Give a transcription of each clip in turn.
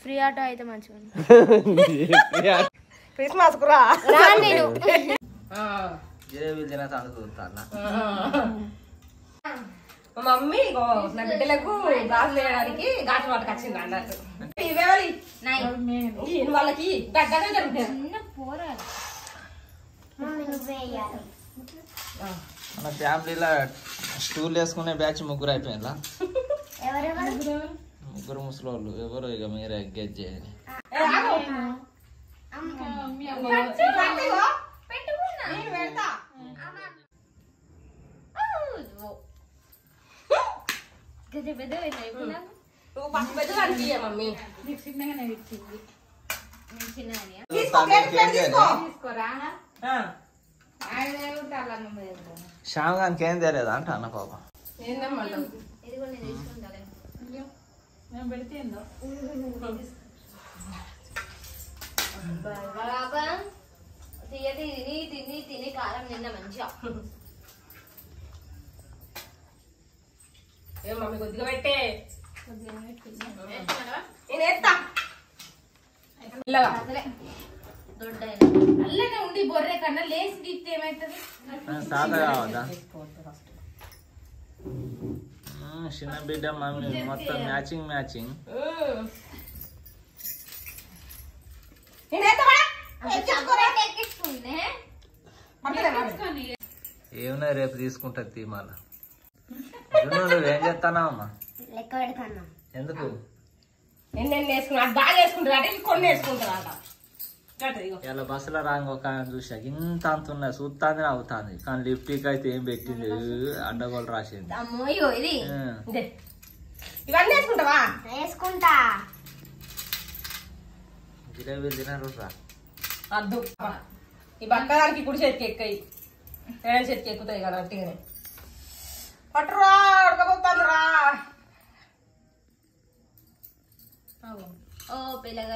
Free auto అయితే మంచిగా ఉంది. క్రిస్మస్ కురా నేను మా మమ్మీ నా బిడ్డలకు గాజులు వేయడానికి గాజు వాటకు వచ్చింది అన్నట్టు ఇవేవాలి వాళ్ళకి దగ్గర జరుగుతుంది. మన ఫ్యామిలీలో స్టూల్ వేసుకునే బ్యాచ్ ముగ్గురు అయిపోయిందా? ముగ్గురు ముసలోళ్ళు ఎవరు ఇక మీరే గెట్ చేయాలి. శ్యామగానికి ఏం తెలియదా అంట అన్న పాప. తిని తిని కారం నిన్న మంచిగా మమ్మీ కొద్దిగా పెట్టే నేను ఎత్తా అల్లనే ఉండి బొర్రె కన్నా లేసి గిఫ్ట్ ఏమైతుంది? సాదా కావద్దా? చిన్న బిడ్డ మమ్మీ మొత్తం మ్యాచింగ్ మ్యాచింగ్. ఏమన్నా రేపు తీసుకుంటా తీమాల. నువ్వేం చేస్తానావమ్మా? లెక్క పెడతాను. ఎందుకు? ఎన్నెన్ని వేసుకున్నా బాగా వేసుకుంటారు కొన్ని వేసుకుంటారు. ఇలా బస్సులో రాంగ్ ఒక చూసా ఇంత అంత ఉన్నాయి చూస్తాంది అవుతుంది కానీ లిఫ్టీకి అయితే ఏం పెట్టింది అడ్డగోలు రాసింది. ఇవన్నీ వేసుకుంటావా? వేసుకుంటా. జిలేబీలు తినరు రా. అద్దు ఈ బక్కదానికి కుడి చేతికి ఎక్కాయి ఏడు చేతికి ఎక్కుతాయి కదా అట్టిగానే పట్టురా ఉడకపోతాను రా. ఓ పిల్లగా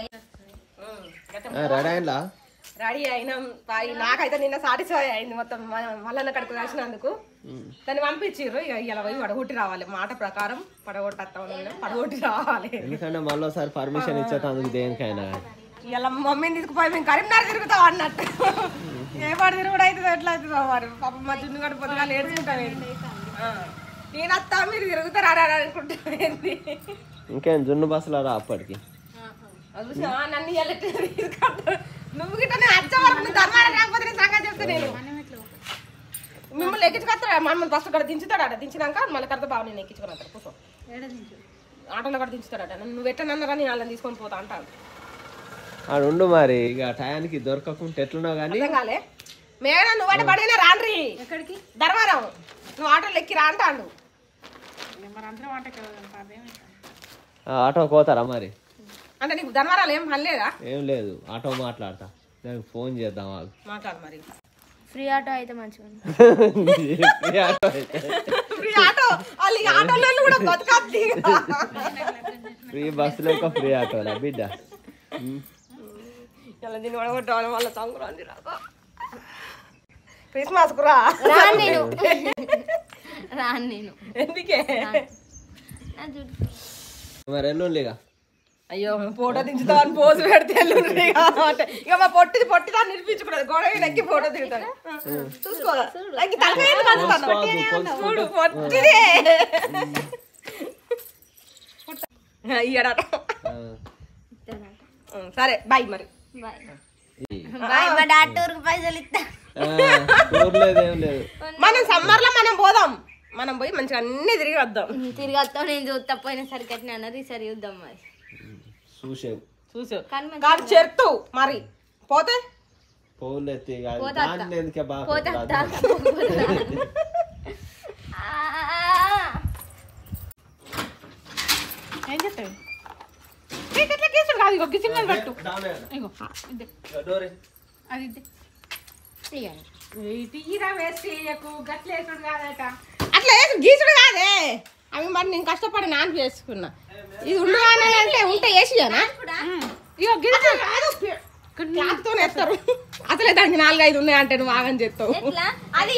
రెడీ అయినాం. నాకైతే నిన్న సాటిస్ఫై అయింది మొత్తం. మళ్ళీ కడుపు రాసినందుకు దాన్ని పంపించారు. ఇక ఇలా పోయి పడగొట్టి రావాలి మాట ప్రకారం. పడగొట్టి రావాలి. ఎందుకంటే మళ్ళీసారి పర్మిషన్ ఇచ్చేటందుకు దేనికైనా ఇలా మమ్మీని తీసుకుపోయి మేము కరీంనగర్ తిరుగుతాం అన్నట్టు. ఏ పాటు తిరుగుడు అవుతుందో ఎట్లా అవుతుందో మరి. పాప మా జున్ను గడు పొద్దుగా ఏడ్చుకుంటాం. నేను వస్తా మీరు తిరుగుతారా అనుకుంటుంది. ఇంకేం జున్ను బస్సులో రా అప్పటికి. నన్ను నువ్వు గిట్ట నేను వచ్చే వరకు ధర్మాన్ని రాకపోతే నేను సంగతి చెప్తా. నేను మిమ్మల్ని ఎక్కించుకొస్తాడు మమ్మల్ని బస్సు కూడా దించుతాడట. దించినాక మళ్ళీ కడతా బాబు నేను ఎక్కించుకుని వస్తాడు. కూర్చో ఆటోలో కూడా దించుతాడట. నువ్వు ఎట్టనన్నారా నేను వాళ్ళని తీసుకొని పోతా అంటాడు. ఆడు ఉండు మరి ఇక టయానికి దొరకకుంటే ఎట్లున్నావు కానీ కాలే మేడం నువ్వు అంటే పడినా రాండ్రి. ఎక్కడికి? ధర్మారావు నువ్వు ఆటోలో ఎక్కి రా అంటాడు. ఆటో పోతారా మరి? అంటే నీకు ధర్మారాలు ఏం పనిలేదా? ఏం లేదు ఆటో మాట్లాడతా. దానికి ఫోన్ చేద్దాం. మాట్లాడు మరి. ఫ్రీ ఆటో అయితే మంచిగా ఉంది. ఫ్రీ ఆటో వాళ్ళు ఆటోలో కూడా బతకద్ది. ఫ్రీ బస్సులో ఒక ఫ్రీ ఆటోలా బిడ్డ. దీన్ని పడగొట్టాలి వాళ్ళ సంక్రాంతి రాక క్రిస్మస్ కు రా. రాను నేను. ఎందుకే మరి ఎల్లుండిగా? అయ్యో ఫోటో దించుతామని పోజు పెడితే ఇక మా పొట్టి దాన్ని నిలిపించుకున్నది. గొడవ నెక్కి ఫోటో దిగుతాను. చూసుకో చూడు పొట్టిదే ఇయ్యడట. సరే బాయ్ మరి. పైసలు ఇస్తా. మనం సమ్మర్ లో మనం పోదాం. మనం పోయి మంచిగా అన్ని తిరిగి వద్దాం. తిరిగి వస్తాం. నేను చూస్తా పోయిన సరికి అట్లా అన్నది. సరి చూద్దాం మరి. చూసావు కాదు చెరుతూ మరి పోతే ఏం చెప్తావు? గీసుడు కాదు ఇగో గిసిం కట్టు. ఇగో అది తీరా వేసి గట్లేసుడు కాదట. అట్లా వేసి గీసుడు కాదే. అవి మరి నేను కష్టపడి నాన్న చేసుకున్నా. ఇది ఉండగానే అంటే ఉంటే వేసినా ఇగో గిసుడు కాదు. క్లాత్తో వేస్తారు. అసలే దానికి 4-5 ఉన్నాయంటే నువ్వు ఆగని చెప్తావు. అది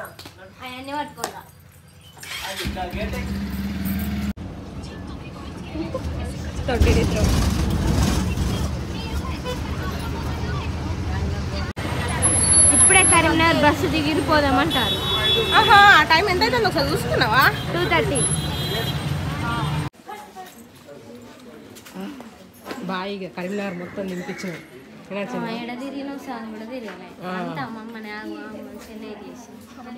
అవన్నీ పట్టుకోరా. ఇప్పుడే కరీంనగర్ బస్సు దిగిరిపోదామంటారు. ఆహా టైం ఎంత అవుతుంది ఒకసారి చూసుకున్నావా? 2:30. బాయిగా కరీంనగర్ మొత్తం దింపించినాం. ఎడ తిరిగినావు సార్ కూడా తిరగలే అంతా అమ్మమ్మని చెన్నైకి చేసి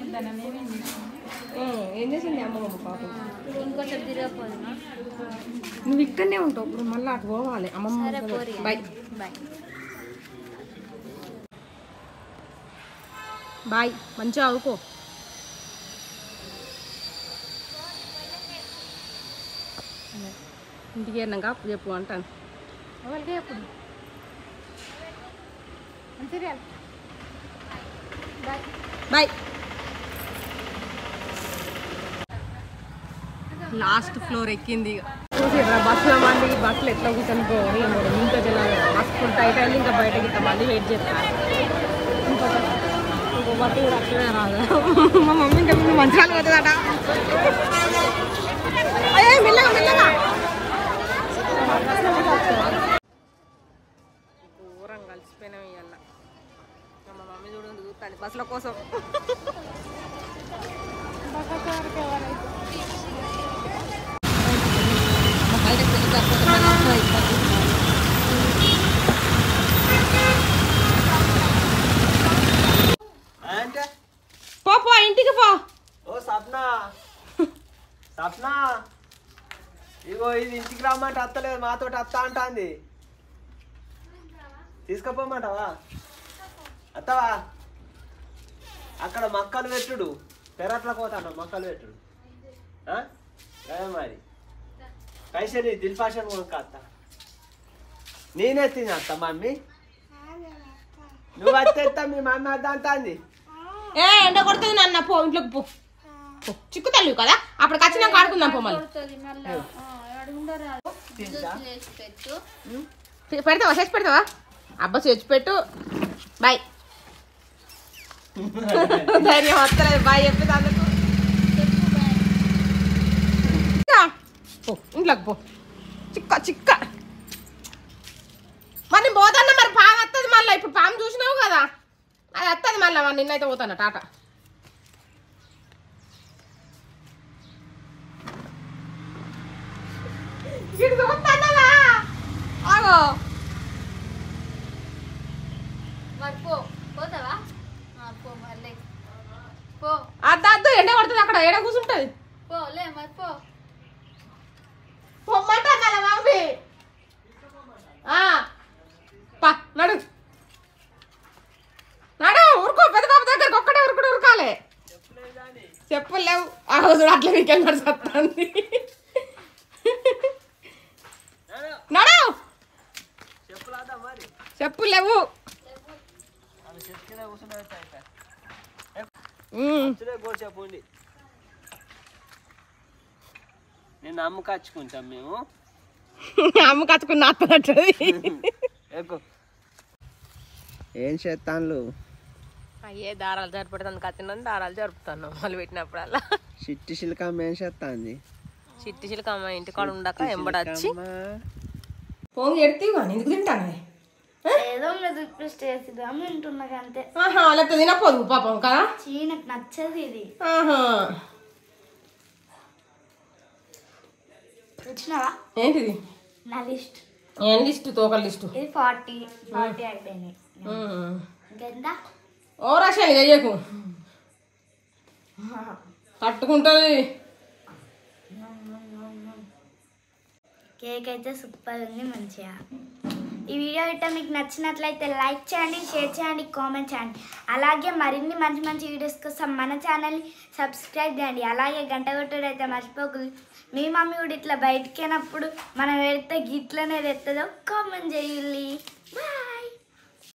ఏం చేసింది అమ్మమ్మ పాపం? ఇంకోసారి తిరగపోదుమా? నువ్వు ఇక్కడనే ఉంటావు ఇప్పుడు మళ్ళీ అటు పోవాలి అమ్మమ్మ. సరే పోరి. బాయ్ బాయ్ బాయ్ మంచిగా అవుకో. ఇంటికి వెళ్ళినాక అప్పుడు చెప్పు అంటాను. ఎవరికి ఎప్పుడు బాయ్. లాస్ట్ ఫ్లోర్ ఎక్కింది. బస్సులో మంది బస్సులు ఎట్లా కూర్చొని పోవాలి ఇంకా జనాలు బస్సు టైట్ అయింది. ఇంకా బయటకి ఇట్లా మళ్ళీ వెయిట్ చేస్తారు. ఇంకో బస్సు కూడా అట్లనే రాదు. మా మమ్మీ ఇంకా మంచిగా పోతుందట. అయ్యే మెల్లగా మెల్లగా దూరం కలిసిపోయినాం. ఇవాళ మా మమ్మీ చూడండి చూస్తాను బస్సుల కోసం. పో ఇంటికి పో. ఓ సప్నా సప్నా ఇగో ఇది ఇంటికి రమ్మంటే అత్తలేదు, మాతోటి అత్త అంటాంది. తీసుకుపోమంటావా? అత్తవా అక్కడ మక్కలు పెట్టుడు, పెరట్ల పోతాను మక్కలు పెట్టుడు. మరి పైసలు దిల్ఫాషన్ కొనుక్క అత్త. నేనే తిని అత్త మమ్మీ, నువ్వు వచ్చేస్తా మీ మమ్మీ అద్ద అంటాంది. ఎండ కొడుతుంది నాన్న, పో ఇంట్లోకి పో. చిక్కు తల్లి కదా అప్పటికి వచ్చినాక ఆడుకుందాం పో. మళ్ళీ పెడతావా? చేసి పెడతావా? అబ్బా చేసి పెట్టు. బాయ్. ధైర్యం వస్తలేదు బాయ్ చెప్పేది అందుకు. పో ఇంట్లోకి పో. చిక్క చిక్క మరి నేను పోతాన్నా. మరి పాము వస్తుంది మళ్ళీ. ఇప్పుడు పాము చూసినావు కదా, అది వస్తుంది మళ్ళీ. మరి నిన్నైతే పోతాను టాటా. అద్దు ఎండ పడుతుంది అక్కడ. ఏడ కూర్చుంటది పొమ్మంటా మమ్మీ. నడు నడు ఉరుకో. పెద్ద బాబు దగ్గరకు ఒక్కటే ఉరుకుడు ఉరకాలి. చెప్పులు లేవు. చూడు అట్లా వీకెళ్ళి నడుస్తుంది. నడు చెప్పులు లేవు. చెప్పండి నేను అమ్మకచ్చుకుంటాం మేము. అమ్మకచ్చుకుని నాటుతుంది. ఏం చేస్తాను? అయ్యే దారాలు జరుపుతాను. కత్తిన దారాలు జరుపుతాను మళ్ళీ పెట్టినప్పుడల్లా. చిట్టి శిల్కమ్మ ఏం చేస్తాంది? చిట్టి శిల్కమ్మ ఇంటికాడ ఉండక ఎంబడచ్చి పొంగి ఎడితే కానీ ఎందుకు తింటాను? ఏదో లేదు చేసిద్దాం వింటున్నా అంతే. లేకపోతే తినపోదు పాపం కదా. నాకు నచ్చదు ఇది. వచ్చినావా? ఏంటిది? నా లిస్ట్. ఏం లిస్ట్? తోకల లిస్ట్. ఇది 40 అయిపోయినాయి. గందా ఓ రాశాను చెయ్యకు, తట్టుకుంటుంది. కేక్ అయితే సూపర్ ఉంది మంచిగా. ఈ వీడియో ఇట్లా మీకు నచ్చినట్లయితే లైక్ చేయండి, షేర్ చేయండి, కామెంట్ చేయండి. అలాగే మరిన్ని మంచి మంచి వీడియోస్ కోసం మన ఛానల్ని సబ్స్క్రైబ్ చేయండి. అలాగే గంట కొట్టుడు అయితే మర్చిపోకూడదు. మీ మమ్మీ కూడా ఇట్లా బయటికి వెళ్ళినప్పుడు మనం వెళ్తే గిట్లనే తెస్తుందో కామెంట్ చేయాలి. బాయ్.